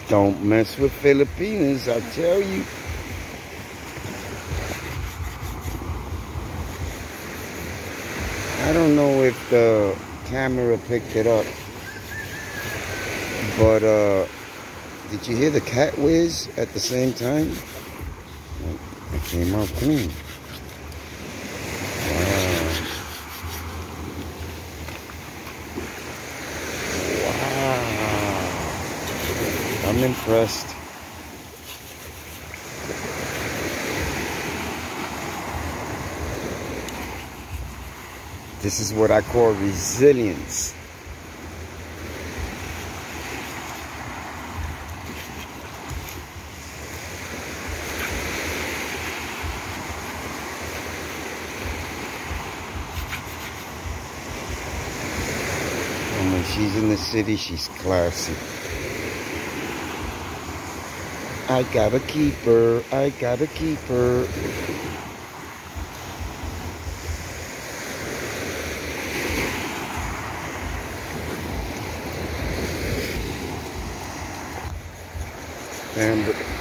Don't mess with Filipinas, I tell you. I don't know if the camera picked it up, but did you hear the cat whiz at the same time? It came out clean. Wow. I'm impressed. This is what I call resilience. And when she's in the city, she's classy. I gotta keep her. I gotta keep her. And